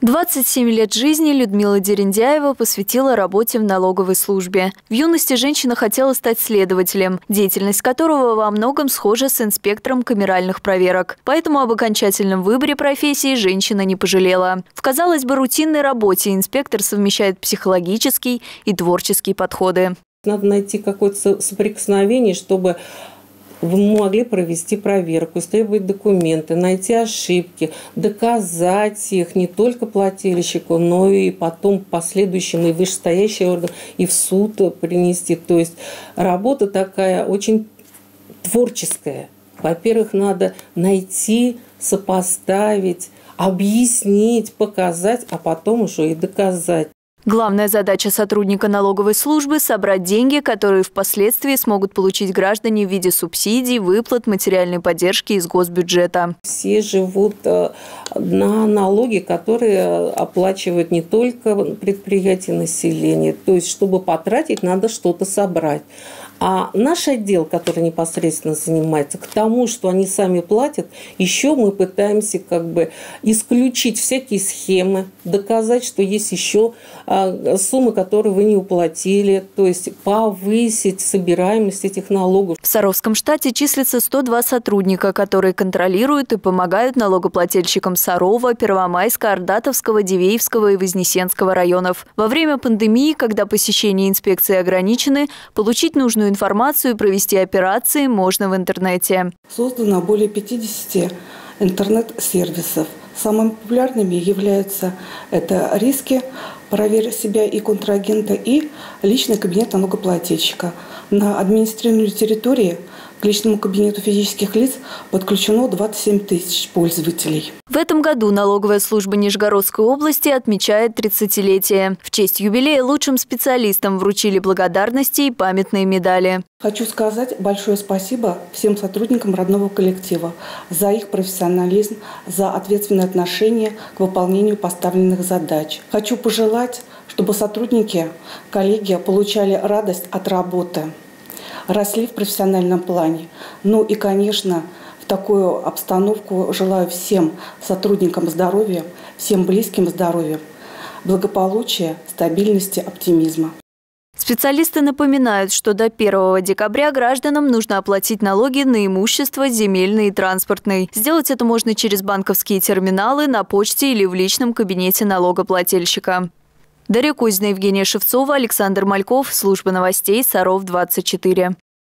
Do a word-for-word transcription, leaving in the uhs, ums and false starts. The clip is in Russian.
двадцать семь лет жизни Людмила Дерендяева посвятила работе в налоговой службе. В юности женщина хотела стать следователем, деятельность которого во многом схожа с инспектором камеральных проверок. Поэтому об окончательном выборе профессии женщина не пожалела. В, казалось бы, рутинной работе инспектор совмещает психологический и творческие подходы. Надо найти какое-то соприкосновение, чтобы вы могли провести проверку, истребовать документы, найти ошибки, доказать их не только плательщику, но и потом последующим и вышестоящий орган, и в суд принести. То есть работа такая очень творческая. Во-первых, надо найти, сопоставить, объяснить, показать, а потом уже и доказать. Главная задача сотрудника налоговой службы – собрать деньги, которые впоследствии смогут получить граждане в виде субсидий, выплат, материальной поддержки из госбюджета. Все живут на налоги, которые оплачивают не только предприятия, населения. То есть, чтобы потратить, надо что-то собрать. А наш отдел, который непосредственно занимается, к тому, что они сами платят, еще мы пытаемся как бы исключить всякие схемы, доказать, что есть еще суммы, которые вы не уплатили, то есть повысить собираемость этих налогов. В Саровском штате числится сто два сотрудника, которые контролируют и помогают налогоплательщикам Сарова, Первомайска, Ордатовского, Дивеевского и Вознесенского районов. Во время пандемии, когда посещения инспекции ограничены, получить нужную информацию и провести операции можно в интернете. Создано более пятидесяти интернет-сервисов. Самыми популярными являются это риски, проверь себя и контрагента, и личный кабинет налогоплательщика. На административной территории к личному кабинету физических лиц подключено двадцать семь тысяч пользователей. В этом году налоговая служба Нижегородской области отмечает тридцатилетие. В честь юбилея лучшим специалистам вручили благодарности и памятные медали. Хочу сказать большое спасибо всем сотрудникам родного коллектива за их профессионализм, за ответственное отношение к выполнению поставленных задач. Хочу пожелать, чтобы сотрудники, коллеги получали радость от работы, росли в профессиональном плане. Ну и, конечно, в такую обстановку желаю всем сотрудникам здоровья, всем близким здоровья, благополучия, стабильности, оптимизма. Специалисты напоминают, что до первого декабря гражданам нужно оплатить налоги на имущество, земельный и транспортный. Сделать это можно через банковские терминалы, на почте или в личном кабинете налогоплательщика. Дарья Кузина, Евгения Шевцова, Александр Мальков. Служба новостей Саров двадцать четыре.